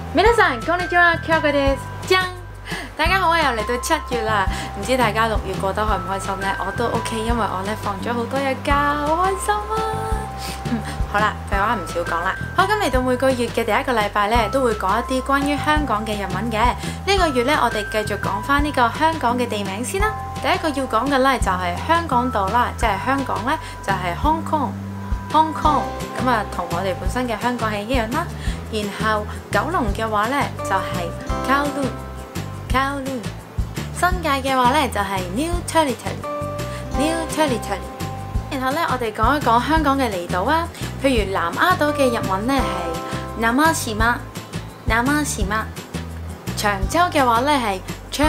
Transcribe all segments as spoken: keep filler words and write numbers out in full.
皆さんこんにちは，Qです。大家好啊，又嚟到七月啦，唔知大家六月過得開唔開心呢？我都 OK， 因為我咧放咗好多日假，好開心啊！嗯，好啦，廢話唔少講啦。好，咁嚟到每個月嘅第一個禮拜咧，都會講一啲關於香港嘅日文嘅。呢個月咧，我哋繼續講翻呢個香港嘅地名先啦。第一個要講嘅咧就係香港島啦，即係香港咧就係 Hong Kong。Hong Kong 咁啊，同我哋本身嘅香港係一樣啦。然後九龍嘅話咧就係 Kowloon，Kowloon。新界嘅話咧就係 New Territory，New Territory。然後咧，我哋講一講香港嘅離島啊，譬如南丫島嘅日文咧係 Namashima，Namashima。長洲嘅話咧係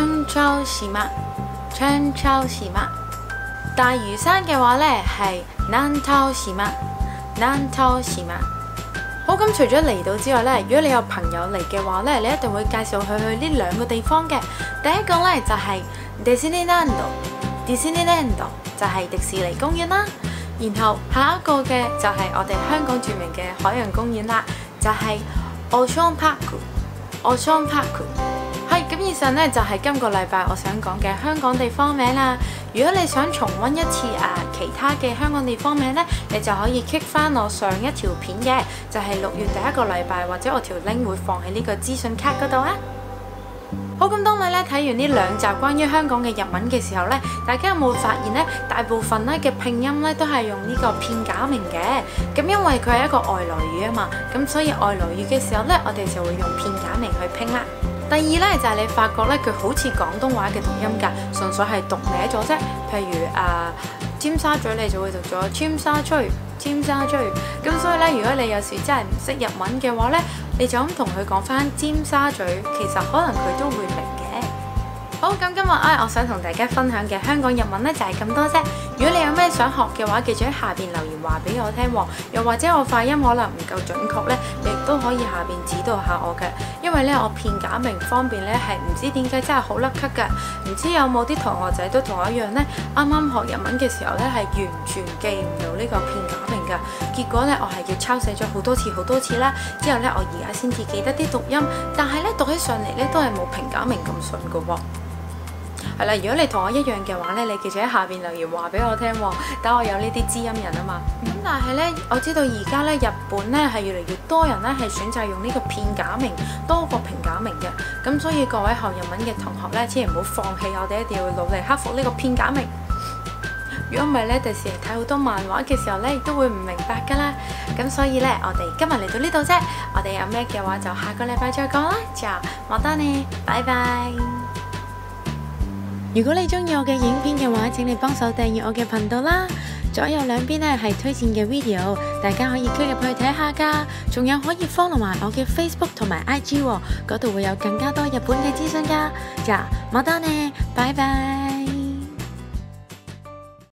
Chonchoshima，Chonchoshima。大嶼山嘅話咧係 Nantoshima，Nantoshima。好，咁除咗離島之外咧，如果你有朋友嚟嘅話咧，你一定會介紹佢去呢兩個地方嘅。第一個咧就係 Disneyland，Disneyland 就係迪士尼公園啦。然後下一個嘅就係我哋香港著名嘅海洋公園啦，就係 Ocean Park，Ocean Park。係咁，以上咧就係今個禮拜我想講嘅香港地方名啦。如果你想重溫一次啊其他嘅香港地方名呢，你就可以 click 翻我上一條片嘅，就係、是、六月第一個禮拜，或者我條 link 會放喺呢個資訊卡嗰度啊。好，咁當你咧睇完呢兩集關於香港嘅日文嘅時候呢，大家有冇發現呢？大部分咧嘅拼音咧都係用呢個片假名嘅。咁因為佢係一個外來語啊嘛，咁所以外來語嘅時候呢，我哋就會用片假名去拼啦。第二咧就係、是、你發覺咧佢好似廣東話嘅讀音㗎，純粹係讀歪咗啫。譬如啊，尖沙咀你就會讀咗尖沙咀，尖沙咀。咁所以咧，如果你有時真係唔識日文嘅話咧，你就咁同佢講翻尖沙咀，其實可能佢都會明嘅。好，咁今日啊，我想同大家分享嘅香港日文咧就係咁多啫。如果你有咩想學嘅話，記住喺下邊留言話俾我聽喎。又或者我發音可能唔夠準確咧，你亦都可以下邊指導下我嘅。因為咧我片假名方面咧係唔知點解真係好甩咳㗎。唔知有冇啲同學仔都同我一樣咧，啱啱學日文嘅時候咧係完全記唔到呢個片假名㗎。結果咧我係要抄寫咗好多次好多次啦。之後咧我而家先至記得啲讀音，但係咧讀起上嚟咧都係冇平假名咁順㗎喎。係啦，如果你同我一樣嘅話咧，你記住喺下邊留言話俾我聽喎，等我有呢啲知音人啊嘛。咁、嗯、但係咧，我知道而家咧日本咧係越嚟越多人咧係選擇用呢個片假名多過平假名嘅。咁所以各位學日文嘅同學咧，千祈唔好放棄，我哋一定要努力克服呢個片假名。如果唔係咧，第時睇好多漫畫嘅時候咧，亦都會唔明白㗎啦。咁所以咧，我哋今日嚟到呢度啫。我哋有咩嘅話就下個禮拜再講啦。就またね，拜拜。如果你中意我嘅影片嘅話，請你幫手訂閱我嘅頻道啦。左右兩邊咧係推薦嘅 video， 大家可以 click 入去睇下㗎。仲有可以 follow 埋我嘅 Facebook 同埋 I G 喎，嗰度會有更加多日本嘅資訊㗎。就またね，拜拜。